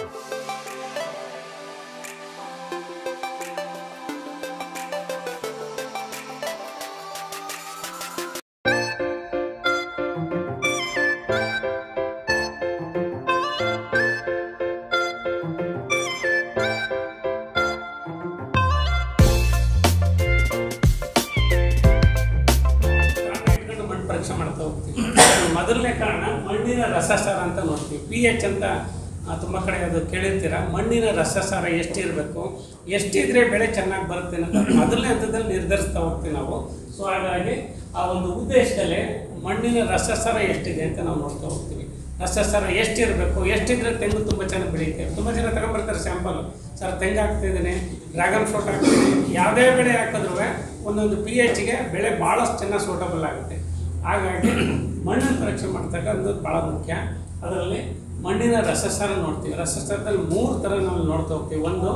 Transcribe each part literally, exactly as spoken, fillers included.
ಮೊದಲನೇ ಕಾರಣ ಮಣ್ಣಿನ ರಸಸಾರ ಅಂತ ನೋಡ್ತೀವಿ. ಪಿ ಎಚ್ ಅಂತ ತುಂಬ ಕಡೆ ಅದು ಕೇಳಿರ್ತೀರ. ಮಣ್ಣಿನ ರಸಸಾರ ಎಷ್ಟಿರಬೇಕು, ಎಷ್ಟಿದ್ರೆ ಬೆಳೆ ಚೆನ್ನಾಗಿ ಬರುತ್ತೆ ಅಂತ ಮೊದಲನೇ ಹಂತದಲ್ಲಿ ನಿರ್ಧರಿಸ್ತಾ ಹೋಗ್ತೀವಿ ನಾವು. ಸೊ ಹಾಗಾಗಿ ಆ ಒಂದು ಉದ್ದೇಶದಲ್ಲಿ ಮಣ್ಣಿನ ರಸಸಾರ ಎಷ್ಟಿದೆ ಅಂತ ನಾವು ನೋಡ್ತಾ ಹೋಗ್ತೀವಿ. ರಸಸಾರ ಎಷ್ಟಿರಬೇಕು, ಎಷ್ಟಿದ್ರೆ ತೆಂಗು ತುಂಬ ಚೆನ್ನಾಗಿ ಬೆಳೆಯುತ್ತೆ. ತುಂಬ ಜನ ತಗೊಂಡ್ಬರ್ತಾರೆ ಸ್ಯಾಂಪಲ್, ಸರ್ ತೆಂಗು ಹಾಕ್ತಿದ್ದೀನಿ, ಡ್ರ್ಯಾಗನ್ ಫ್ರೂಟ್ ಹಾಕ್ತಿದ್ದೀನಿ, ಯಾವುದೇ ಬೆಳೆ ಹಾಕಿದ್ರೂ ಒಂದೊಂದು ಪಿ ಎಚ್ಗೆ ಬೆಳೆ ಭಾಳಷ್ಟು ಚೆನ್ನಾಗಿ ಸೂಟಬಲ್ ಆಗುತ್ತೆ. ಹಾಗಾಗಿ ಮಣ್ಣನ್ನು ಪರೀಕ್ಷೆ ಮಾಡ್ತಕ್ಕಂಥದ್ದು ಭಾಳ ಮುಖ್ಯ. ಅದರಲ್ಲಿ ಮಣ್ಣಿನ ರಸಸಾರ ನೋಡ್ತೀವಿ. ರಸಸಾರದಲ್ಲಿ ಮೂರು ಥರ ನಾವು ನೋಡ್ತಾ ಹೋಗ್ತೀವಿ. ಒಂದು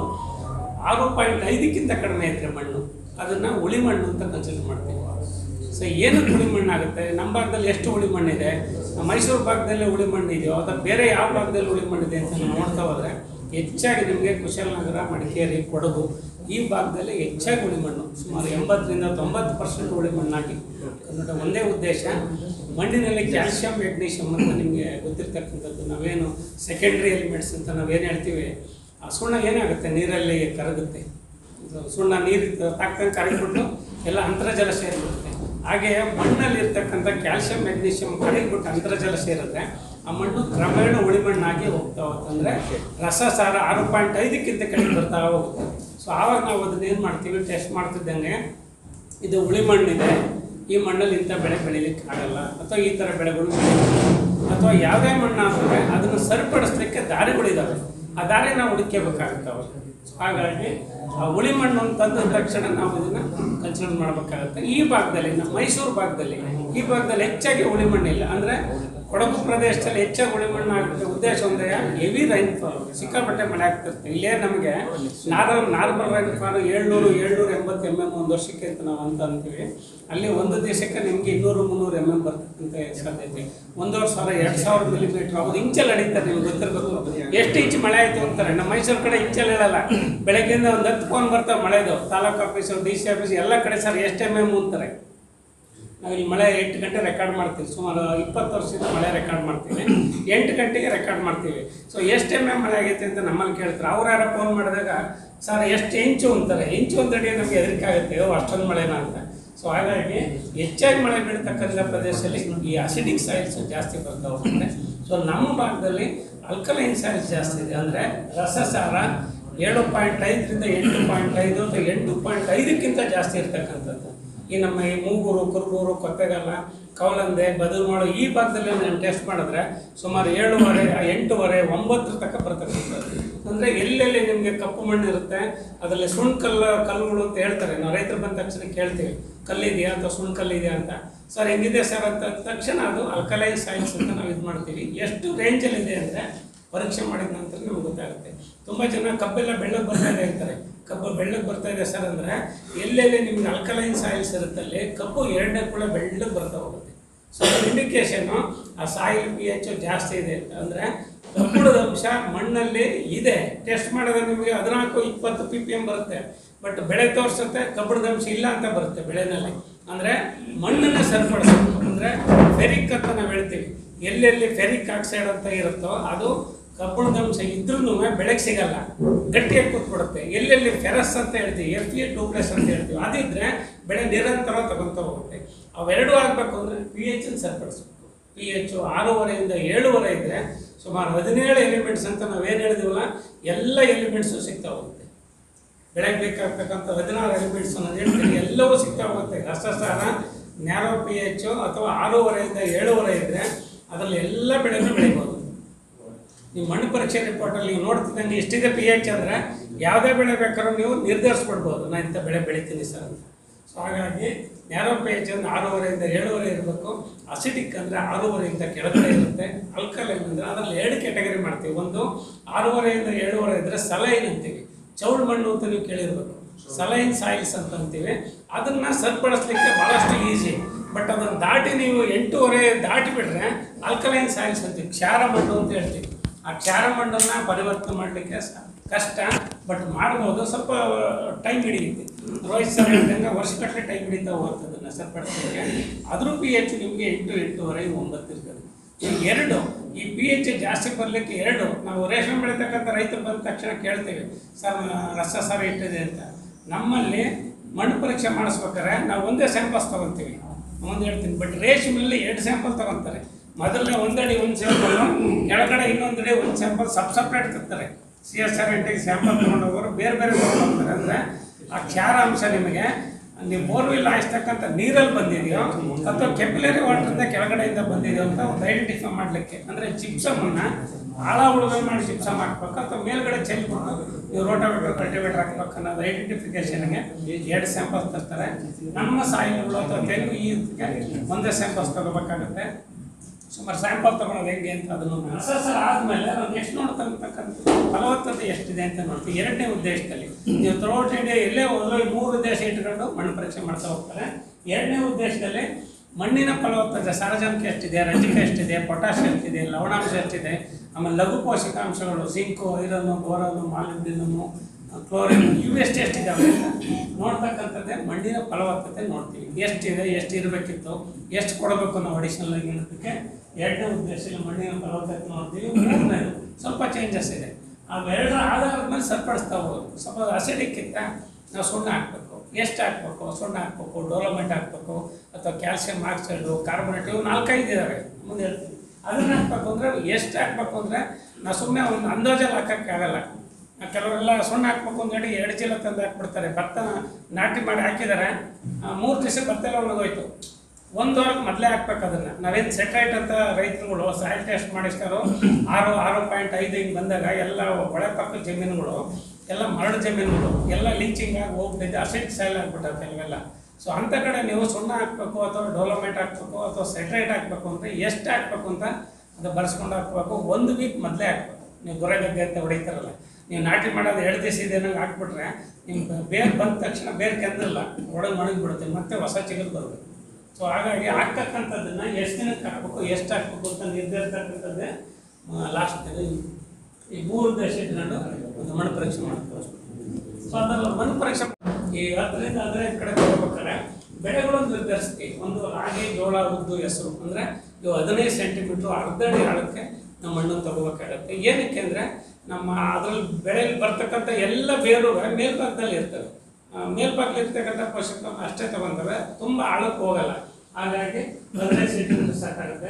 ಆರು ಪಾಯಿಂಟ್ ಐದಕ್ಕಿಂತ ಕಡಿಮೆ ಇದ್ದರೆ ಮಣ್ಣು, ಅದನ್ನು ಉಳಿ ಮಣ್ಣು ಅಂತ ಕನ್ಸಿಡರ್ ಮಾಡ್ತೀವಿ. ಸೊ ಏನು ಉಳಿ ಮಣ್ಣಾಗುತ್ತೆ, ನಮ್ಮ ಭಾಗದಲ್ಲಿ ಎಷ್ಟು ಉಳಿ ಮಣ್ಣಿದೆ, ಮೈಸೂರು ಭಾಗದಲ್ಲಿ ಉಳಿ ಮಣ್ಣಿದೆಯೋ ಅಥವಾ ಬೇರೆ ಯಾವ ಭಾಗದಲ್ಲಿ ಉಳಿ ಮಣ್ಣಿದೆ ಅಂತ ನಾವು ನೋಡ್ತಾ ಹೋದರೆ ಹೆಚ್ಚಾಗಿ ನಿಮಗೆ ಕುಶಾಲನಗರ, ಮಡಿಕೇರಿ, ಕೊಡಗು ಈ ಭಾಗದಲ್ಲಿ ಹೆಚ್ಚಾಗಿ ಉಳಿ ಮಣ್ಣು, ಸುಮಾರು ಎಂಬತ್ತರಿಂದ ತೊಂಬತ್ತು ಪರ್ಸೆಂಟ್ ಉಳಿ ಮಣ್ಣಾಗಿ ಕನ್ನಡ. ಒಂದೇ ಉದ್ದೇಶ, ಮಣ್ಣಿನಲ್ಲಿ ಕ್ಯಾಲ್ಸಿಯಂ, ಮೆಗ್ನೀಷಿಯಮ್ ಅಂತ ನಿಮಗೆ ಗೊತ್ತಿರ್ತಕ್ಕಂಥದ್ದು. ನಾವೇನು ಸೆಕೆಂಡ್ರಿ ಎಲಿಮೆಂಟ್ಸ್ ಅಂತ ನಾವೇನು ಹೇಳ್ತೀವಿ, ಆ ಸುಣ್ಣ ಏನಾಗುತ್ತೆ ನೀರಲ್ಲಿ ಕರಗುತ್ತೆ. ಸುಣ್ಣ ನೀರು ತಾಕ್ತಂಗೆ ಕರಗಿಬಿಟ್ಟು ಎಲ್ಲ ಅಂತರ್ಜಲ ಸೇರಿಬಿಡುತ್ತೆ. ಹಾಗೆ ಮಣ್ಣಲ್ಲಿ ಇರ್ತಕ್ಕಂಥ ಕ್ಯಾಲ್ಸಿಯಂ, ಮೆಗ್ನೀಷಿಯಮ್ ಕರಗಿಬಿಟ್ಟು ಅಂತರ್ಜಲ ಸೇರಿದ್ರೆ ಆ ಮಣ್ಣು ಕ್ರಮೇಣ ಉಳಿ ಮಣ್ಣಾಗಿ ಹೋಗ್ತಾ ಹೋಗುತ್ತೆ. ಅಂದರೆ ರಸಸಾರ ಆರು ಪಾಯಿಂಟ್ ಐದಕ್ಕಿಂತ ಕಡಿಮೆ ಬರ್ತಾ ಹೋಗುತ್ತೆ. ಸೊ ಆವಾಗ ನಾವು ಅದನ್ನ ಏನು ಮಾಡ್ತೀವಿ, ಟೆಸ್ಟ್ ಮಾಡ್ತಿದ್ದಂಗೆ ಇದು ಉಳಿ ಮಣ್ಣಿದೆ, ಈ ಮಣ್ಣಲ್ಲಿ ಇಂಥ ಬೆಳೆ ಬೆಳೀಲಿಕ್ಕೆ ಆಗಲ್ಲ, ಅಥವಾ ಈ ಥರ ಬೆಳೆಗಳು ಅಥವಾ ಯಾವುದೇ ಮಣ್ಣಾದರೆ ಅದನ್ನು ಸರಿಪಡಿಸ್ಲಿಕ್ಕೆ ದಾರಿಗಳಿದ್ದಾವೆ. ಆ ದಾರಿ ನಾವು ಹುಡುಕಬೇಕಾಗುತ್ತೆ ಅವಾಗ. ಹಾಗಾಗಿ ಆ ಉಳಿ ಮಣ್ಣು ಅಂತಂದ ತಕ್ಷಣ ನಾವು ಇದನ್ನು ಕನ್ಸಿಡರ್ ಮಾಡಬೇಕಾಗುತ್ತೆ. ಈ ಭಾಗದಲ್ಲಿ, ನಮ್ಮ ಮೈಸೂರು ಭಾಗದಲ್ಲಿ ಈ ಭಾಗದಲ್ಲಿ ಹೆಚ್ಚಾಗಿ ಉಳಿ ಮಣ್ಣಿಲ್ಲ. ಅಂದರೆ ಕೊಡಗು ಪ್ರದೇಶದಲ್ಲಿ ಹೆಚ್ಚಾಗಿ ಉಳಿ ಮಣ್ಣು ಆಗುತ್ತೆ. ಉದ್ದೇಶ ಒಂದೇ, ಹೆವಿ ರೈನ್ಫಾಲ್, ಸಿಕ್ಕಾಪಟ್ಟೆ ಮಳೆ ಆಗ್ತಿರುತ್ತೆ. ಇಲ್ಲೇ ನಮಗೆ ನಾರ್ಮಲ್ ನಾರ್ಮಲ್ ರೈನ್ಫಾಲ್ ಏಳ್ನೂರು ಏಳ್ನೂರ ಎಂಬತ್ತು ಎಮ್ ಎಮ್ ಒಂದು ವರ್ಷಕ್ಕೆ ಅಂತ ನಾವು ಅಂತ ಅಂತೀವಿ. ಅಲ್ಲಿ ಒಂದು ದಿವಸಕ್ಕೆ ನಿಮಗೆ ಇನ್ನೂರು ಮುನ್ನೂರು ಎಮ್ ಎಮ್ ಬರ್ತಕ್ಕಂಥ ಸಾಧ್ಯತೆ. ಒಂದೂವರೆ ಸಾವಿರ ಎರಡು ಸಾವಿರ ಮಿಲಿಮೀಟ್ರ್ ಅವ್ರು ಇಂಚಲ್ಲಿ ಅಡಿತಾರೆ. ನಿಮ್ಗೆ ಗೊತ್ತಿರಬೇಕು ಎಷ್ಟು ಇಂಚು ಮಳೆ ಆಯಿತು ಅಂತಾರೆ. ನಮ್ಮ ಮೈಸೂರು ಕಡೆ ಇಂಚಲ್ಲಿ ಹೇಳಲ್ಲ, ಬೆಳಗ್ಗೆಯಿಂದ ಒಂದು ಹತ್ತು ಫೋನ್ ಬರ್ತಾವೆ ಮಳೆದು, taluk office, D C office ಎಲ್ಲ ಕಡೆ ಸರ್ ಎಷ್ಟು ಎಮ್ ಎಮ್ ಅಂತಾರೆ. ನಾವಿಲ್ಲಿ ಮಳೆ ಎಂಟು ಗಂಟೆ ರೆಕಾರ್ಡ್ ಮಾಡ್ತೀವಿ, ಸುಮಾರು ಇಪ್ಪತ್ತು ವರ್ಷದಿಂದ ಮಳೆ ರೆಕಾರ್ಡ್ ಮಾಡ್ತೀವಿ, ಎಂಟು ಗಂಟೆಗೆ ರೆಕಾರ್ಡ್ ಮಾಡ್ತೀವಿ. ಸೊ ಎಷ್ಟು ಎಮ್ ಎಮ್ ಮಳೆ ಆಗೈತೆ ಅಂತ ನಮ್ಮಲ್ಲಿ ಕೇಳ್ತಾರೆ. ಅವ್ರು ಯಾರೋ ಫೋನ್ ಮಾಡಿದಾಗ ಸರ್ ಎಷ್ಟು ಇಂಚು ಅಂತಾರೆ. ಇಂಚು ಒಂದಡಿ ನಮಗೆ ಹೆದರಿಕೆ ಆಗುತ್ತೆ, ಅಷ್ಟೊಂದು ಮಳೆನ ಅಂತ. ಸೊ ಹಾಗಾಗಿ ಹೆಚ್ಚಾಗಿ ಮಳೆ ಬೀಳ್ತಕ್ಕಂಥ ಪ್ರದೇಶದಲ್ಲಿ ಈ ಅಸಿಡಿಕ್ ಸಾಯಿಲ್ಸ್ ಜಾಸ್ತಿ ಬರ್ತಾ ಹೋಗುತ್ತೆ. ಸೊ ನಮ್ಮ ಭಾಗದಲ್ಲಿ ಅಲ್ಕಲೈನ್ ಸಾಯಿಲ್ಸ್ ಜಾಸ್ತಿ ಇದೆ. ಅಂದರೆ ರಸಸಾರ ಏಳು ಪಾಯಿಂಟ್ ಐದರಿಂದ ಎಂಟು ಪಾಯಿಂಟ್ ಐದು ಅಥವಾ ಎಂಟು ಪಾಯಿಂಟ್ ಐದಕ್ಕಿಂತ ಜಾಸ್ತಿ ಇರ್ತಕ್ಕಂಥದ್ದು. ಈ ನಮ್ಮ ಈ ಮೂಗೂರು, ಕುರುಬೂರು, ಕೊತ್ತೆಗಾಲ, ಕವಲಂದೆ, ಬದಲಮಾಡು ಈ ಭಾಗದಲ್ಲಿ ನಾನು ಟೆಸ್ಟ್ ಮಾಡಿದ್ರೆ ಸುಮಾರು ಏಳುವರೆ ಎಂಟೂವರೆ ಒಂಬತ್ತರ ತನಕ ಬರ್ತಕ್ಕಂಥದ್ದು. ಅಂದರೆ ಎಲ್ಲೆಲ್ಲಿ ನಿಮಗೆ ಕಪ್ಪು ಮಣ್ಣು ಇರುತ್ತೆ ಅದರಲ್ಲಿ ಸುಣ್ಣ ಕಲ್ಲು ಕಲ್ಲುಗಳು ಅಂತ ಹೇಳ್ತಾರೆ. ನಾವು ರೈತರು ಬಂದ ತಕ್ಷಣ ಕೇಳ್ತೀವಿ, ಕಲ್ಲಿದೆಯಾ ಅಥವಾ ಸುಣ್ಣ ಕಲ್ಲಿದೆಯಾ ಅಂತ. ಸರ್ ಹೆಂಗಿದೆ ಸರ್ ಅಂತ ತಕ್ಷಣ ಅದು ಅಲ್ಕಲೈನ್ ಸಾಯಿಲ್ಸ್ ಅಂತ ನಾವು ಇದು ಮಾಡ್ತೀವಿ. ಎಷ್ಟು ರೇಂಜಲ್ಲಿದೆ ಅಂದರೆ ಪರೀಕ್ಷೆ ಮಾಡಿದ ನಂತರ ನಮ್ಗೆ ಗೊತ್ತಾಗುತ್ತೆ. ತುಂಬ ಜನ ಕಬ್ಬೆಲ್ಲ ಬೆಳ್ಳಗೆ ಬರ್ತಾ ಇದೆ ಅಂತಾರೆ. ಕಬ್ಬು ಬೆಳ್ಳಗೆ ಬರ್ತಾ ಇದೆ ಸರ್ ಅಂದರೆ ಎಲ್ಲೆಲ್ಲಿ ನಿಮ್ಗೆ ಅಲ್ಕಲೈನ್ ಸಾಯಿಲ್ಸ್ ಇರುತ್ತಲ್ಲಿ ಕಬ್ಬು ಎರಡನೇ ಕೂಡ ಬೆಳ್ಳಗೆ ಬರ್ತಾ ಹೋಗುತ್ತೆ. ಸೊ ಇಂಡಿಕೇಶನು ಆ ಸಾಯಿಲ್ ಪಿ ಎಚ್ ಜಾಸ್ತಿ ಇದೆ ಅಂತ. ಅಂದರೆ ಕಬ್ಬಿಣದ ಅಂಶ ಮಣ್ಣಲ್ಲಿ ಇದೆ. ಟೆಸ್ಟ್ ಮಾಡಿದ್ರೆ ನಿಮಗೆ ಹದಿನಾಲ್ಕು ಇಪ್ಪತ್ತು ಪಿ ಪಿ ಎಮ್ ಬರುತ್ತೆ, ಬಟ್ ಬೆಳೆ ತೋರಿಸುತ್ತೆ ಕಬ್ಬಿಣದ ಅಂಶ ಇಲ್ಲ ಅಂತ ಬರುತ್ತೆ ಬೆಳೆನಲ್ಲಿ. ಅಂದರೆ ಮಣ್ಣನ್ನು ಸರಿಪಡಿಸಬೇಕು. ಅಂದರೆ ಫೆರಿಕ್ ಅಂತ ನಾವು ಹೇಳ್ತೀವಿ, ಎಲ್ಲೆಲ್ಲಿ ಫೆರಿಕ್ ಆಕ್ಸೈಡ್ ಅಂತ ಇರುತ್ತೋ ಅದು ಕಬ್ಬಿಣದ ಅಂಶ ಇದ್ರೂ ಬೆಳೆಗೆ ಸಿಗಲ್ಲ, ಗಟ್ಟಿಯಾಗಿ ಕೂತ್ಬಿಡುತ್ತೆ. ಎಲ್ಲೆಲ್ಲಿ ಫೆರಸ್ ಅಂತ ಹೇಳ್ತೀವಿ, ಎಫ್ ಎ ಟೂ ಪ್ಲಸ್ ಅಂತ ಹೇಳ್ತೀವಿ, ಅದಿದ್ದರೆ ಬೆಳೆ ನಿರಂತರ ತಗೊತಾ ಹೋಗುತ್ತೆ. ಅವೆರಡೂ ಆಗಬೇಕು ಅಂದರೆ ಪಿ ಎಚ್ ಸರಿಪಡಿಸ್ಬೇಕು. ಪಿ ಎಚ್ ಆರೂವರೆಯಿಂದ ಏಳುವರೆ ಇದ್ದರೆ ಸುಮಾರು ಹದಿನೇಳು ಎಲಿಮೆಂಟ್ಸ್ ಅಂತ ನಾವೇನು ಹೇಳಿದೀವಲ್ಲ ಎಲ್ಲ ಎಲಿಮೆಂಟ್ಸು ಸಿಗ್ತಾ ಹೋಗುತ್ತೆ. ಬೆಳೆಗೆ ಬೇಕಾಗ್ತಕ್ಕಂಥ ಹದಿನಾರು ಎಲಿಮೆಂಟ್ಸ್ ಅನ್ನೋದು ಹೇಳ್ತೀವಿ, ಎಲ್ಲವೂ ಸಿಗ್ತಾ ಹೋಗುತ್ತೆ. ರಸಸಾರ ನ್ಯಾರೋ ಪಿ ಎಚ್ ಅಥವಾ ಆರೂವರೆಯಿಂದ ಏಳುವರೆ ಇದ್ದರೆ ಅದರಲ್ಲಿ ಎಲ್ಲ ಬೆಳೆನೂ ಬೆಳಿಬೋದು. ನೀವು ಮಣ್ಣು ಪರೀಕ್ಷೆ ರಿಪೋರ್ಟಲ್ಲಿ ನೀವು ನೋಡ್ತಿದ್ದಂಗೆ ಎಷ್ಟಿದೆ ಪಿ ಎಚ್ ಅಂದರೆ ಯಾವುದೇ ಬೆಳೆ ಬೇಕಾದ್ರೂ ನೀವು ನಿರ್ಧರಿಸ್ಬಿಡ್ಬೋದು, ನಾನು ಇಂಥ ಬೆಳೆ ಬೆಳಿತೀನಿ ಸರ್ ಅಂತ. ಸೊ ಹಾಗಾಗಿ ನ್ಯಾರೋ ಪಿ ಎಚ್ ಅಂದರೆ ಆರೂವರೆಯಿಂದ ಏಳುವರೆ ಇರಬೇಕು. ಅಸಿಡಿಕ್ ಅಂದರೆ ಆರೂವರೆಯಿಂದ ಕೆಳಗಡೆ ಇರುತ್ತೆ. ಅಲ್ಕಲೈನ್ ಅಂದರೆ ಅದರಲ್ಲಿ ಎರಡು ಕ್ಯಾಟಗರಿ ಮಾಡ್ತೀವಿ. ಒಂದು ಆರೂವರೆಯಿಂದ ಏಳುವರೆ ಇದ್ದರೆ ಸಲೈನ್ ಅಂತೀವಿ, ಚೌಳು ಮಣ್ಣು ಅಂತ ನೀವು ಕೇಳಿರ್ಬೇಕು. ಸಲೈನ್ ಸಾಯಿಲ್ಸ್ ಅಂತ ಅಂತೀವಿ. ಅದನ್ನು ಸರಿಪಡಿಸ್ಲಿಕ್ಕೆ ಭಾಳಷ್ಟು ಈಸಿ. ಬಟ್ ಅದನ್ನು ದಾಟಿ ನೀವು ಎಂಟೂವರೆ ದಾಟಿ ಬಿಟ್ರೆ ಆಲ್ಕಲೈನ್ ಸಾಯಿಲ್ಸ್ ಅಂತೀವಿ, ಕ್ಷಾರ ಮಣ್ಣು ಅಂತ ಹೇಳ್ತೀವಿ. ಆ ಕ್ಷಾರ ಮಣ್ಣನ್ನು ಪರಿವರ್ತನೆ ಮಾಡಲಿಕ್ಕೆ ಕಷ್ಟ, ಬಟ್ ಮಾಡ್ಬೋದು, ಸ್ವಲ್ಪ ಟೈಮ್ ಹಿಡಿಯುತ್ತೆ. ರೋಹಿತ್ ಸರ್ ಹೇಳ್ದಂಗೆ ವರ್ಷಗಟ್ಟಲೆ ಟೈಮ್ ಹಿಡಿತಾ ಹೋಗ್ತದೆ ಅದನ್ನು ಸರಿಪಡಿಸಲಿಕ್ಕೆ. ಅದ್ರ ಪಿ ಎಚ್ ನಿಮಗೆ ಎಂಟು ಎಂಟೂವರೆ ಒಂಬತ್ತು ಇರ್ತದೆ. ಎರಡು ಈ ಪಿ ಎಚ್ ಜಾಸ್ತಿ ಬರಲಿಕ್ಕೆ ಎರಡು ನಾವು ರೇಷ್ಮೆ ಬೆಳೀತಕ್ಕಂಥ ರೈತರು ಬಂದ ತಕ್ಷಣ ಕೇಳ್ತೇವೆ, ಸರ್ ರಸಸಾರ ಇಟ್ಟಿದೆ ಅಂತ. ನಮ್ಮಲ್ಲಿ ಮಣ್ಣು ಪರೀಕ್ಷೆ ಮಾಡಿಸ್ಬೇಕಾದ್ರೆ ನಾವು ಒಂದೇ ಸ್ಯಾಂಪಲ್ಸ್ ತೊಗೊತೀವಿ, ಒಂದು ಹೇಳ್ತೀನಿ. ಬಟ್ ರೇಷ್ಮೆಯಲ್ಲಿ ಎರಡು ಸ್ಯಾಂಪಲ್ ತೊಗೊತಾರೆ. ಮೊದಲನೇ ಒಂದಡಿ ಒಂದು ಸ್ಯಾಂಪಲ್, ಕೆಳಗಡೆ ಇನ್ನೊಂದಡಿ ಒಂದು ಸ್ಯಾಂಪಲ್ ಸಬ್ ಸಪ್ರೇಟ್ ತರ್ತಾರೆ. ಸಿ ಎಸ್ ಆರ್ ಎಂಟಿಗೆ ಸ್ಯಾಂಪಲ್ ತೊಗೊಂಡೋಗೋರು ಬೇರೆ ಬೇರೆ ತೊಗೊಂಡೋಗ್ತಾರೆ. ಅಂದರೆ ಆ ಕ್ಷಾರ ಅಂಶ ನಿಮಗೆ ನೀವು ಬೋರ್ವೆಲ್ ಹಾಯಿಸ್ತಕ್ಕಂಥ ನೀರಲ್ಲಿ ಬಂದಿದೆಯೋ ಅಥವಾ ಕೆಪಿಲರಿ ವಾಟರಿಂದ ಕೆಳಗಡೆಯಿಂದ ಬಂದಿದೆಯೋ ಅಂತ ಒಂದು ಐಡೆಂಟಿಫೈ ಮಾಡಲಿಕ್ಕೆ. ಅಂದರೆ ಜಿಪ್ಸಮನ್ನು ಆಳ ಉಳುಮೆ ಮಾಡಿ ಜಿಪ್ಸಮ್ ಹಾಕ್ಬೇಕು ಅಥವಾ ಮೇಲ್ಗಡೆ ಚೆಲ್ಬಿಟ್ಟು ನೀವು ರೋಟಾವೇಟರ್ ಕಲ್ಟಿವೇಟರ್ ಹಾಕ್ಬೇಕು ಅನ್ನೋದು ಐಡೆಂಟಿಫಿಕೇಷನ್ಗೆ ಎರಡು ಸ್ಯಾಂಪಲ್ಸ್ ತರ್ತಾರೆ. ನಮ್ಮ ಸಾಯಿಲ್ಗಳು ಅಥವಾ ತೆಂಗು ಇದಕ್ಕೆ ಒಂದೇ ಸ್ಯಾಂಪಲ್ಸ್ ತಗೋಬೇಕಾಗುತ್ತೆ. ಸುಮಾರು ಸ್ಯಾಂಪಲ್ ತೊಗೊಳೋದು ಹೆಂಗೆ ಅಂತ ಅದನ್ನು ಅಸೆಸರ್ ಆದಮೇಲೆ ನಾವು ನೆಕ್ಸ್ಟ್ ನೋಡ್ತಕ್ಕಂಥ ಫಲವತ್ತತೆ ಎಷ್ಟಿದೆ ಅಂತ ನೋಡ್ತೀವಿ. ಎರಡನೇ ಉದ್ದೇಶದಲ್ಲಿ ನೀವು ಥ್ರೂಔಟ್ ಇಂಡಿಯಾ ಎಲ್ಲೇ ಹೋದರೂ ಈ ಮೂರು ಉದ್ದೇಶ ಇಟ್ಕೊಂಡು ಮಣ್ಣು ಪರೀಕ್ಷೆ ಮಾಡ್ತಾ ಹೋಗ್ತಾರೆ. ಎರಡನೇ ಉದ್ದೇಶದಲ್ಲಿ ಮಣ್ಣಿನ ಫಲವತ್ತತೆ, ಸಾರಜನಕ ಎಷ್ಟಿದೆ, ರಂಜಕ ಎಷ್ಟಿದೆ, ಪೊಟ್ಯಾಷ್ ಎಷ್ಟಿದೆ, ಲವಣಾಂಶ ಎಷ್ಟಿದೆ, ಆಮೇಲೆ ಲಘು ಪೋಷಕಾಂಶಗಳು zinc, iron, boron, molybdenum, chlorine ಇವು ಎಷ್ಟು ಎಷ್ಟಿದ್ದಾವೆ ಅಂತ ನೋಡ್ತಕ್ಕಂಥದ್ದೇ ಮಣ್ಣಿನ ಫಲವತ್ತತೆ ನೋಡ್ತೀವಿ. ಎಷ್ಟಿದೆ, ಎಷ್ಟು ಇರಬೇಕಿತ್ತು, ಎಷ್ಟು ಕೊಡಬೇಕು ನಾವು ಅಡಿಷನಲ್ ಆಗಿ ಅನ್ನೋದಕ್ಕೆ ಎರಡನೇ ಉದ್ದೇಶದಲ್ಲಿ ಮಣ್ಣಿನ ಫಲವತ್ತತೆ ನೋಡ್ತೀವಿ. ಮೂರನೇದು ಸ್ವಲ್ಪ ಚೇಂಜಸ್ ಇದೆ. ಅವೆರಡರ ಆಧಾರದ ಮೇಲೆ ಸರಿಪಡಿಸ್ತಾ ಹೋಗೋದು. ಸ್ವಲ್ಪ ಅಸಿಡಿಕ್ ಇತ್ತ ನಾವು ಸುಣ್ಣ ಹಾಕಬೇಕು, ಎಷ್ಟು ಹಾಕ್ಬೇಕು, ಸುಣ್ಣ ಹಾಕ್ಬೇಕು, ಡೋಲೋಮೈಟ್ ಹಾಕಬೇಕು ಅಥವಾ ಕ್ಯಾಲ್ಸಿಯಂ ಆಕ್ಸೈಡು, ಕಾರ್ಬೋನೇಟ್, ಇವು ನಾಲ್ಕೈದು ಇದ್ದಾವೆ ಮುಂದೆ ಹೇಳ್ತೀವಿ. ಅದನ್ನು ಹಾಕ್ಬೇಕು ಅಂದರೆ ಎಷ್ಟು ಹಾಕ್ಬೇಕು ಅಂದರೆ ನಾವು ಸುಮ್ಮನೆ ಒಂದು ಅಂದಾಜಲ್ಲಿ ಹಾಕೋಕ್ಕಾಗಲ್ಲ. ಕೆಲವರೆಲ್ಲ ಸುಣ್ಣ ಹಾಕ್ಬೇಕು ಅಂದೇಳಿ ಎರಡು ಚೀಲ ತಂದು ಹಾಕ್ಬಿಡ್ತಾರೆ. ಭತ್ತ ನಾಟಿ ಮಾಡಿ ಹಾಕಿದ್ದಾರೆ, ಮೂರು ದಿವಸ ಭತ್ತ ಎಲ್ಲ ಒಣಗೋಯ್ತು. ಒಂದು ವಾರಕ್ಕೆ ಮೊದಲೇ ಹಾಕ್ಬೇಕು ಅದನ್ನು. ನಾವೇನು ಸೆಟ್ರೈಟ್ ಅಂತ ರೈತರುಗಳು ಸಾಯಿಲ್ ಟೆಸ್ಟ್ ಮಾಡಿಸ್ತಾರೋ ಆರು ಆರು ಪಾಯಿಂಟ್ ಐದು ಹಿಂಗೆ ಬಂದಾಗ ಎಲ್ಲ ಹೊಳೆ ಪಕ್ಕದ ಜಮೀನುಗಳು ಎಲ್ಲ ಮರಳು ಜಮೀನುಗಳು ಎಲ್ಲ ಲೀಚಿಂಗ್ ಆಗಿ ಹೋಗ್ಬಿಟ್ಟಿದೆ, ಅಸಿಡ್ ಸಾಯಿಲ್ ಆಗ್ಬಿಟ್ಟವೆ ಕೆಲವೆಲ್ಲ. ಸೊ ಅಂಥ ಕಡೆ ನೀವು ಸುಣ್ಣ ಹಾಕಬೇಕು ಅಥವಾ ಡೋಲೋಮೈಟ್ ಹಾಕಬೇಕು ಅಥವಾ ಸೆಟ್ರೈಟ್ ಹಾಕಬೇಕು ಅಂತ ಎಷ್ಟು ಹಾಕಬೇಕು ಅಂತ ಅದು ಬರ್ಸ್ಕೊಂಡು ಹಾಕಬೇಕು. ಒಂದು ವೀಕ್ ಮೊದಲೇ ಹಾಕಬೇಕು. ನೀವು ಗೊರೆ ಗದ್ದೆ ಅಂತ ಹೊಡಿತಾರಲ್ಲ, ನೀವು ನಾಟಿ ಮಾಡೋದು ಎರಡು ದಿವಸ ಇದೇನಾಗ ಹಾಕ್ಬಿಟ್ರೆ ನಿಮ್ಗೆ ಬೇರೆ ಬಂದ ತಕ್ಷಣ ಬೇರೆ ಕೆಂದಿಲ್ಲ, ಒಳಗೆ ಒಣಗಿಬಿಡುತ್ತೆ, ಮತ್ತೆ ಹೊಸ ಚಿಗುರು ಬರಬೇಕು. ಸೊ ಹಾಗಾಗಿ ಹಾಕ್ತಕ್ಕಂಥದ್ದನ್ನು ಎಷ್ಟು ದಿನಕ್ಕೆ ಹಾಕಬೇಕು, ಎಷ್ಟು ಹಾಕಬೇಕು ಅಂತ ನಿರ್ಧರಿಸ್ತಕ್ಕಂಥದ್ದೇ ಲಾಸ್ಟ್ ಈ ಮೂರು ದೇಶ ಇಟ್ಕೊಂಡು ಒಂದು ಮಣ್ಣು ಪರೀಕ್ಷೆ ಮಾಡ್ತಾರೆ. ಸೊ ಅದರಲ್ಲಿ ಮಣ್ಣು ಪರೀಕ್ಷೆ ಈ ಹತ್ತರಿಂದ ಹದಿನೈದು ಕಡೆ ತಗೋಬೇಕಾದ್ರೆ ಬೆಳೆಗಳನ್ನು ನಿರ್ಧರಿಸ್ತೀವಿ. ಒಂದು ರಾಗಿ, ಜೋಳ, ಉದ್ದು, ಹೆಸರು ಅಂದರೆ ಇವು ಹದಿನೈದು ಸೆಂಟಿಮೀಟ್ರು ಅರ್ಧ ಅಡಿ ಆಳಕ್ಕೆ ನಮ್ಮ ಮಣ್ಣನ್ನು ತಗೋಬೇಕಾಗತ್ತೆ. ಏನಕ್ಕೆ ಅಂದರೆ ನಮ್ಮ ಅದರಲ್ಲಿ ಬೆಳೆಯಲ್ಲಿ ಬರ್ತಕ್ಕಂಥ ಎಲ್ಲ ಬೇರು ಮೇಲ್ಭಾಗದಲ್ಲಿ ಇರ್ತವೆ. ಮೇಲ್ಭಾಗದಲ್ಲಿ ಇರ್ತಕ್ಕಂಥ ಪೋಷಕಾಂಶ ಅಷ್ಟೇ ತಗೊತವೆ, ತುಂಬ ಆಳಕ್ಕೆ ಹೋಗಲ್ಲ. ಹಾಗಾಗಿ ಹದಿನೈದು ಸೆಂಟಿಮೀಟರ್ ಸಾಕಾಗುತ್ತೆ.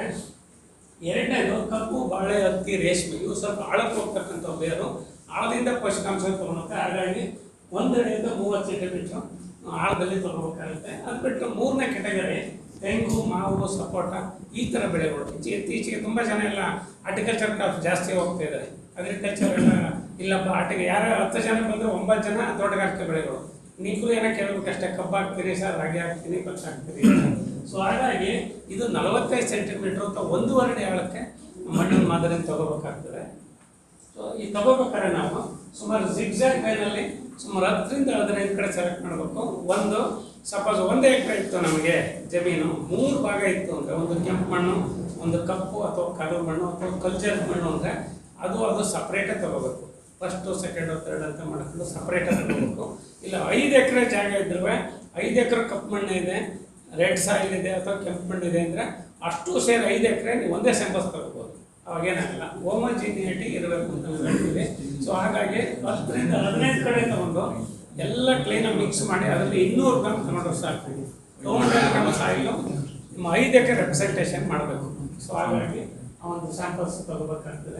ಎರಡನೇದು ಕಬ್ಬು, ಬಾಳೆ, ಹತ್ತಿ, ರೇಷ್ಮೆ ಇವು ಸ್ವಲ್ಪ ಆಳಕ್ಕೆ ಹೋಗ್ತಕ್ಕಂಥ ಬೇರು, ಆಳದಿಂದ ಪೋಷಕಾಂಶ ತೊಗೊಳುತ್ತೆ. ಹಾಗಾಗಿ ಒಂದರಿಂದ ಮೂವತ್ತು ಸೆಂಟಿಮೀಟ್ರು ಆಳದಲ್ಲಿ ತೊಗೋಬೇಕಾಗುತ್ತೆ. ಅದು ಬಿಟ್ಟು ಮೂರನೇ ಕೆಟಗರಿ ತೆಂಗು, ಮಾವು, ಸಪೋಟ ಈ ಥರ ಬೆಳೆಗಳು. ಇತ್ತೀಚೆಗೆ ತುಂಬ ಜನ ಎಲ್ಲ ಹಾರ್ಟಿಕಲ್ಚರ್ ಕ್ರಾಫ್ಟ್ ಜಾಸ್ತಿ ಹೋಗ್ತಾ ಇದ್ದಾರೆ. ಅಗ್ರಿಕಲ್ಚರ್ ಎಲ್ಲ ಇಲ್ಲಪ್ಪ ಆಟಿಗೆ ಯಾರು ಹತ್ತು ಜನ ಬಂದರೆ ಒಂಬತ್ತು ಜನ ತೋಟಗಾರಿಕೆ ಬೆಳೆಗಳು. ನೀವು ಏನೋ ಕೇಳಬೇಕಷ್ಟೇ, ಕಬ್ಬು ಹಾಕ್ತೀರಿ ಸರ್, ರಾಗಿ ಹಾಕ್ತೀನಿ, ಭತ್ತ ಹಾಕ್ತೀರಿ. ಸೊ ಹಾಗಾಗಿ ಇದು ನಲವತ್ತೈದು ಸೆಂಟಿಮೀಟ್ರ್ ಅಥವಾ ಒಂದೂವರೆ ಅಡಿ ಆಳಕ್ಕೆ ಮಣ್ಣಿನ ಮಾದರಿನ ತೊಗೋಬೇಕಾಗ್ತದೆ. ಸೊ ಈ ತೊಗೋಬೇಕಾದ್ರೆ ನಾವು ಸುಮಾರು ಜಿಗ್ಜಾಗ್ ಲೈನಲ್ಲಿ ಸುಮಾರು ಹತ್ತರಿಂದ ಹದಿನೈದು ಕಡೆ ಸೆಲೆಕ್ಟ್ ಮಾಡಬೇಕು. ಒಂದು ಸಪೋಸ್ ಒಂದೇ ಎಕರೆ ಇತ್ತು ನಮಗೆ ಜಮೀನು, ಮೂರು ಭಾಗ ಇತ್ತು ಅಂದರೆ ಒಂದು ಕೆಂಪು ಮಣ್ಣು, ಒಂದು ಕಪ್ಪು ಅಥವಾ ಕರು ಮಣ್ಣು ಅಥವಾ ಕಲ್ಚರ್ ಮಣ್ಣು ಅಂದರೆ ಅದು ಅದು ಸಪ್ರೇಟೇ ತೊಗೋಬೇಕು. ಫಸ್ಟು ಸೆಕೆಂಡು ಥರ್ಡ್ ಅಂತ ಮಾಡ್ಕೊಂಡು ಸಪ್ರೇಟಾಗಿ ತಗೋಬೇಕು. ಇಲ್ಲ ಐದು ಎಕರೆ ಜಾಗ ಇದ್ದರೆ ಐದು ಎಕರೆ ಕಪ್ಪು ಮಣ್ಣು ಇದೆ, ರೆಡ್ ಸಾಯಿಲ್ ಇದೆ ಅಥವಾ ಕೆಂಪು ಮಣ್ಣು ಇದೆ ಅಂದರೆ ಅಷ್ಟು ಸೇರಿ ಐದು ಎಕರೆ ನೀವು ಒಂದೇ ಸ್ಯಾಂಪಲ್ಸ್ ತಗೋಬೋದು. ಅವಾಗೇನಾಗಲ್ಲ, ಹೋಮೋಜಿನಿಯಟಿ ಇರಬೇಕು ಅಂತ ನಾವು ಹೇಳ್ತೀವಿ. ಸೊ ಹಾಗಾಗಿ ಹತ್ತರಿಂದ ಹದಿನೈದು ಕಡೆ ತಗೊಂಡು ಎಲ್ಲ ಕ್ಲೀನಾಗಿ ಮಿಕ್ಸ್ ಮಾಡಿ ಅದರಲ್ಲಿ ಇನ್ನೂರು ಗ್ರಾಮ್ ತಗೊಂಡ್ರೆ ಸಾಕು. ತೊಗೊಂಡ್ರೆ ನಮ್ಮ ಸಾಯಿಲು ನಿಮ್ಮ ಐದು ಎಕರೆ ರೆಪ್ರೆಸೆಂಟೇಷನ್ ಮಾಡಬೇಕು. ಸೊ ಹಾಗಾಗಿ ಆ ಒಂದು ಸ್ಯಾಂಪಲ್ಸ್ ತಗೋಬೇಕಾಗ್ತದೆ.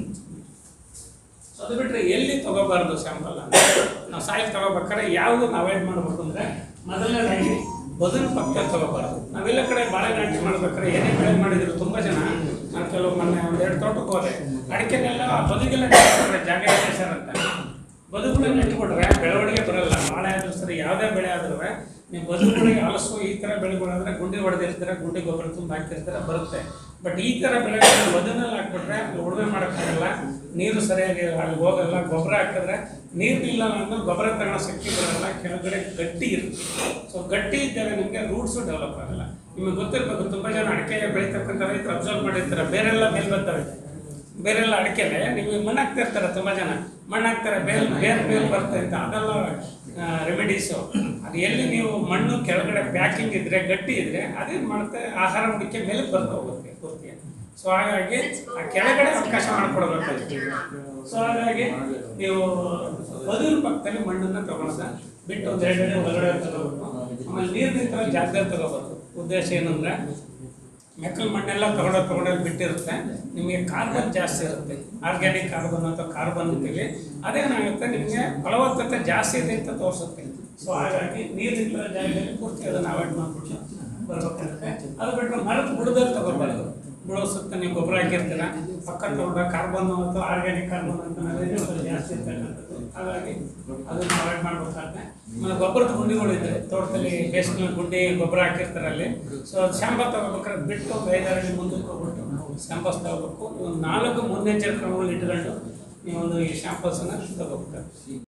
ಸೊ ಅದು ಬಿಟ್ಟರೆ ಎಲ್ಲಿ ತೊಗೋಬಾರ್ದು ಸ್ಯಾಂಪಲ್ ಅಂದರೆ ನಾವು ಸಾಯಿಲ್ ತೊಗೋಬೇಕಾದ್ರೆ ಯಾವುದು ಅವಾಯ್ಡ್ ಮಾಡಬೇಕು ಅಂದರೆ ಮೊದಲನೇದಾಗಿ ಬದುನ ಪಕ್ಕ ತೊಗೋಬಾರ್ದು. ನಾವೆಲ್ಲ ಕಡೆ ಬಾಳೆ ನಾಟಿ ಮಾಡ್ಬೇಕಾದ್ರೆ ಏನೇ ಬೆಳೆ ಮಾಡಿದ್ರು ತುಂಬ ಜನ, ನಾನು ಕೆಲವು ಮೊನ್ನೆ ಒಂದೆರಡು ತೋಟಕ್ಕೆ ಹೋದೆ, ಅಡಿಕೆನೆಲ್ಲ ಬದುಗೆಲ್ಲ ನೆಟ್ಬಿಟ್ರೆ ಜಾಗ ಇದೆ ಸರ್ ಅಂತ. ಬದುಗಳನ್ನ ನೆಟ್ಬಿಟ್ರೆ ಬೆಳವಣಿಗೆ ಬರೋಲ್ಲ. ಬಾಳೆ ಆದರೂ ಸರಿ ಯಾವುದೇ ಬೆಳೆ ಆದ್ರೂ ನೀವು ಬದುಗಳಿಗೆ ಹಲಸು ಈ ಥರ ಬೆಳೆಗಳಾದರೆ ಗುಂಡಿ ಹೊಡೆದಿರ್ತೀರ, ಗುಂಡಿ ಗೊಬ್ಬರ ತುಂಬ ಹಾಕಿರ್ತೀರ, ಬರುತ್ತೆ. ಬಟ್ ಈ ಥರ ಬೆಳೆಗಳನ್ನ ಬದುನಲ್ಲಿ ಹಾಕ್ಬಿಟ್ರೆ ಉಳುಮೆ ಮಾಡೋಕ್ಕಾಗಲ್ಲ, ನೀರು ಸರಿಯಾಗಿ ಅಲ್ಲಿ ಹೋಗಲ್ಲ. ಗೊಬ್ಬರ ಹಾಕಿದ್ರೆ ನೀರು ಇಲ್ಲ ಅಂದ್ರೆ ಗೊಬ್ಬರ ತಗೊಳ್ಳೋ ಶಕ್ತಿ ಬರೋಲ್ಲ, ಕೆಳಗಡೆ ಗಟ್ಟಿ ಇರುತ್ತೆ. ಸೊ ಗಟ್ಟಿ ಇದ್ದಾಗ ನಿಮಗೆ ರೂಟ್ಸು ಡೆವಲಪ್ ಆಗಲ್ಲ. ನಿಮಗೆ ಗೊತ್ತಿರ್ಬೇಕು, ತುಂಬ ಜನ ಅಡಿಕೆ ಬೆಳೀತಕ್ಕಂಥ ರೈತರು ಅಬ್ಸರ್ವ್ ಮಾಡಿರ್ತಾರೆ, ಬೇರೆಲ್ಲ ಮೇಲೆ ಬರ್ತಾರೆ. ಬೇರೆಲ್ಲ ಅಡಿಕೆಲೆ ನೀವು ಮಣ್ಣು ಹಾಕ್ತಾ ಇರ್ತಾರೆ ತುಂಬ ಜನ, ಮಣ್ಣು ಹಾಕ್ತಾರೆ ಬೇಲ್ ಬೇರೆ ಬೇಲ್ ಬರ್ತದೆ ಅಂತ, ಅದೆಲ್ಲ ರೆಮಿಡೀಸು. ಅದು ಎಲ್ಲಿ ನೀವು ಮಣ್ಣು ಕೆಳಗಡೆ ಪ್ಯಾಕಿಂಗ್ ಇದ್ರೆ ಗಟ್ಟಿ ಇದ್ರೆ ಅದೇನು ಮಾಡುತ್ತೆ, ಆಹಾರ ಮುಡಿಕೆ ಮೇಲೆ ಬರ್ತಾ ಹೋಗುತ್ತೆ ಪೂರ್ತಿ. ಸೊ ಹಾಗಾಗಿ ಆ ಕೆಳಗಡೆ ಅವಕಾಶ ಮಾಡಿಕೊಡ್ಬೇಕಾಗುತ್ತೆ. ಸೊ ಹಾಗಾಗಿ ನೀವು ಬದುರು ಪಕ್ಕದಲ್ಲಿ ಮಣ್ಣನ್ನು ತಗೊಳೋದ ಬಿಟ್ಟು ಒಂದು ಎರಡು ಎರಡು ಒಳಗಡೆ ತಗೋಬೇಕು. ಆಮೇಲೆ ನೀರು ನಿಂತರ ಜಾಗದಲ್ಲಿ ತಗೋಬೇಕು. ಉದ್ದೇಶ ಏನಂದ್ರೆ ಮೆಕ್ಕಲು ಮಣ್ಣೆಲ್ಲ ತಗೊಂಡೋಗಿ ತಗೊಂಡೋಗಿ ಬಿಟ್ಟಿರುತ್ತೆ, ನಿಮಗೆ ಕಾರ್ಬನ್ ಜಾಸ್ತಿ ಇರುತ್ತೆ, ಆರ್ಗ್ಯಾನಿಕ್ ಕಾರ್ಬನ್ ಅಥವಾ ಕಾರ್ಬನ್ ಅಂತೀವಿ. ಅದೇನಾಗುತ್ತೆ ನಿಮಗೆ ಫಲವತ್ತತೆ ಜಾಸ್ತಿ ಇದೆ ಅಂತ ತೋರಿಸುತ್ತೆ. ಸೊ ಹಾಗಾಗಿ ನೀರು ನಿಂತರ ಜಾಗದಲ್ಲಿ ಪೂರ್ತಿ ಅದನ್ನು ಅವಾಯ್ಡ್ ಮಾಡ್ಬಿಟ್ಟು ಬರ್ಬೇಕಾಗುತ್ತೆ. ಅದು ಬಿಟ್ಟು ಮರದ ಬುಡದಲ್ಲಿ ತಗೋಬಾರ್ದು. ಬುಡೋ ಸುತ್ತ ನೀವು ಗೊಬ್ಬರ ಹಾಕಿರ್ತೀರ, ಪಕ್ಕ ತಗೊಂಡ ಕಾರ್ಬನ್ ಅಥವಾ ಆರ್ಗ್ಯಾನಿಕ್ ಕಾರ್ಬನ್ ಅಂತ ಜಾಸ್ತಿ ಇರ್ತಕ್ಕಂಥದ್ದು. ಹಾಗಾಗಿ ಅದನ್ನು ಅವಾಯ್ಡ್ ಮಾಡ್ಬೇಕಾದ್ರೆ ಆಮೇಲೆ ಗೊಬ್ಬರದ ಗುಂಡಿಗಳಿದ್ರೆ ತೋಟದಲ್ಲಿ ಬೇಸಿಗೆ ಗುಂಡಿ ಗೊಬ್ಬರ ಹಾಕಿರ್ತಾರೆ ಅಲ್ಲಿ. ಸೊ ಅದು ಶಾಂಪ ತಗೋಬೇಕಾದ್ರೆ ಬಿಟ್ಟು ಒಂದು ಐದಾರು ಮುಂದಕ್ಕೆ ಹೋಗ್ಬಿಟ್ಟು ಶಾಂಪಸ್ ತಗೋಬೇಕು. ಒಂದು ನಾಲ್ಕು ಮುನ್ನೆಚ್ಚರಿಕೆ ಕ್ರಮಗಳು ಇಟ್ಕೊಂಡು ನೀವು ಒಂದು ಈ ಶಾಂಪಲ್ಸನ್ನು ತಗೋಬೇಕು.